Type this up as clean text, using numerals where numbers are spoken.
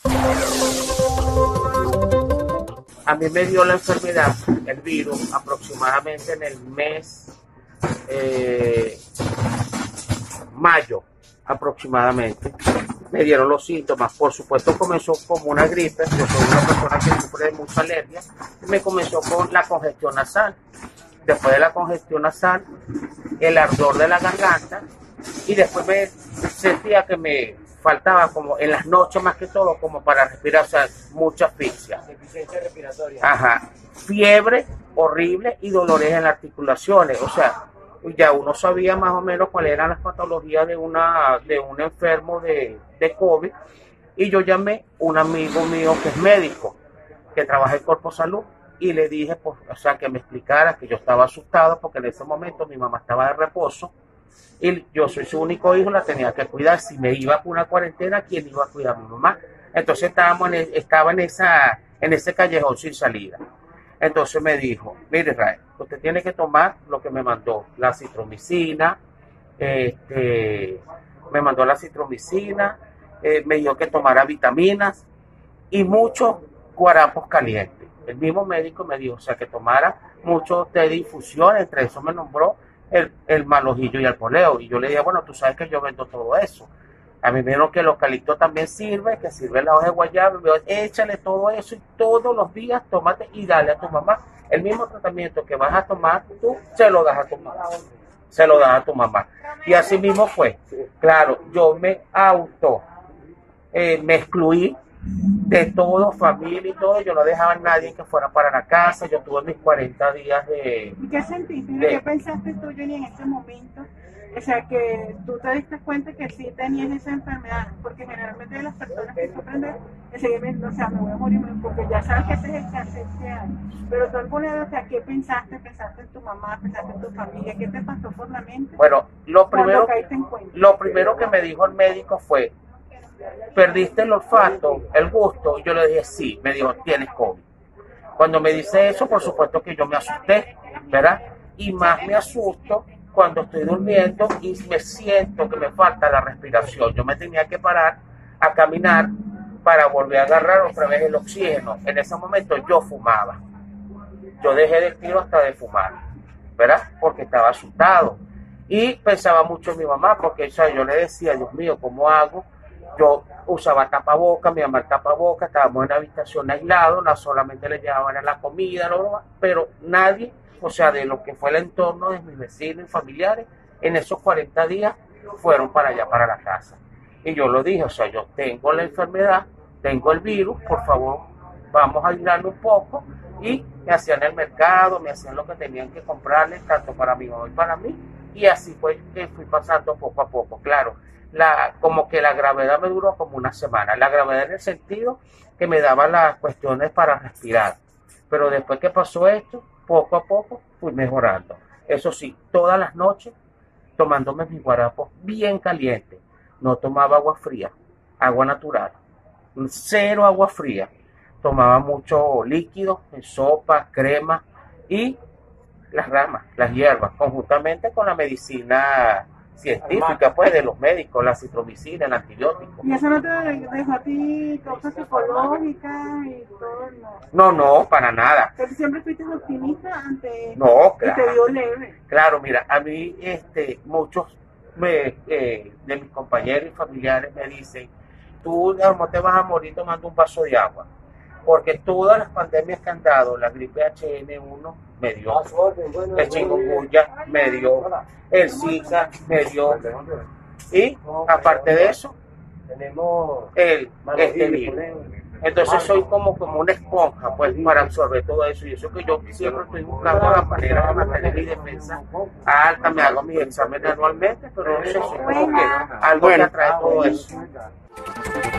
A mí me dio la enfermedad, el virus, aproximadamente en el mes mayo, aproximadamente. Me dieron los síntomas. Por supuesto, comenzó como una gripe. Yo soy una persona que sufre de mucha alergia. Me comenzó con la congestión nasal. Después de la congestión nasal, el ardor de la garganta. Y después me sentía que me faltaba, como en las noches más que todo, como para respirar, o sea, mucha asfixia. Deficiencia respiratoria. Ajá. Fiebre horrible y dolores en las articulaciones. O sea, ya uno sabía más o menos cuáles eran las patologías de un enfermo de COVID, y yo llamé a un amigo mío que es médico, que trabaja en Corpo Salud, y le dije, pues, o sea, que me explicara, que yo estaba asustado porque en ese momento mi mamá estaba de reposo y yo soy su único hijo, la tenía que cuidar. Si me iba por una cuarentena, ¿quién iba a cuidar a mi mamá? Entonces estaba en ese callejón sin salida. Entonces me dijo, mire Israel, usted tiene que tomar lo que me mandó, la citromicina, me mandó la citromicina, me dijo que tomara vitaminas y muchos guarapos calientes. El mismo médico me dijo, o sea, que tomara mucho té de infusión, entre eso me nombró el malojillo y el poleo. Y yo le dije, bueno, tú sabes que yo vendo todo eso. A mí me dijeron que el eucalipto también sirve, que sirve la hoja de guayaba. Me dijo, échale todo eso y todos los días tómate y dale a tu mamá. El mismo tratamiento que vas a tomar tú, se lo das a tu mamá. Se lo das a tu mamá. Y así mismo fue. Claro, yo me excluí de todo, familia y todo. Yo no dejaba a nadie que fuera para la casa. Yo tuve mis 40 días de... ¿Y qué sentiste? ¿Qué pensaste tú, Johnny, en ese momento? O sea, que tú te diste cuenta que sí tenías esa enfermedad, porque generalmente las personas que sufren de seguimiento, o sea, me voy a morir, porque ya sabes que ese es el cáncer que hay. Pero tú alguna vez, o sea, ¿qué pensaste? ¿Pensaste en tu mamá? ¿Pensaste en tu familia? ¿Qué te pasó por la mente? Bueno, lo primero que me dijo el médico fue, ¿perdiste el olfato, el gusto? Y yo le dije, sí. Me dijo, tienes COVID. Cuando me dice eso, por supuesto que yo me asusté, ¿verdad? Y más me asusto cuando estoy durmiendo y me siento que me falta la respiración. Yo me tenía que parar a caminar para volver a agarrar otra vez el oxígeno. En ese momento yo fumaba. Yo dejé del tiro hasta de fumar, ¿verdad? Porque estaba asustado. Y pensaba mucho en mi mamá, porque, o sea, yo le decía, Dios mío, ¿cómo hago? Yo usaba tapabocas, mi mamá el tapabocas, estábamos en una habitación aislado, no solamente le llevaban la comida, pero nadie, o sea, de lo que fue el entorno de mis vecinos y familiares, en esos 40 días fueron para allá, para la casa. Y yo lo dije, o sea, yo tengo la enfermedad, tengo el virus, por favor, vamos a aislarlo un poco. Y me hacían el mercado, me hacían lo que tenían que comprarle, tanto para mi mamá y para mí. Y así fue que fui pasando poco a poco, claro. Como que la gravedad me duró como una semana. La gravedad en el sentido que me daba las cuestiones para respirar. Pero después que pasó esto, poco a poco fui mejorando. Eso sí, todas las noches tomándome mis guarapos bien calientes. No tomaba agua fría, agua natural. Cero agua fría. Tomaba mucho líquido, en sopa, crema y las ramas, las hierbas, conjuntamente con la medicina científica, pues, de los médicos, la citromicina, el antibiótico. ¿Y eso no te dejó a ti cosas psicológicas y todo? No, no, para nada. ¿Pero siempre fuiste optimista ante no, claro, y te dio leve? Claro, mira, a mí muchos de mis compañeros y familiares me dicen, tú no te vas a morir tomando un vaso de agua, porque todas las pandemias que han dado, la gripe H1N1 me dio, el chikungunya me dio, el Zika me dio, y aparte de eso, tenemos este virus. Entonces soy como una esponja, pues, para absorber todo eso. Y eso que yo siempre estoy buscando la manera de mantener mi defensa alta, me hago mis exámenes anualmente, pero no sé, soy como que algo que atrae todo eso.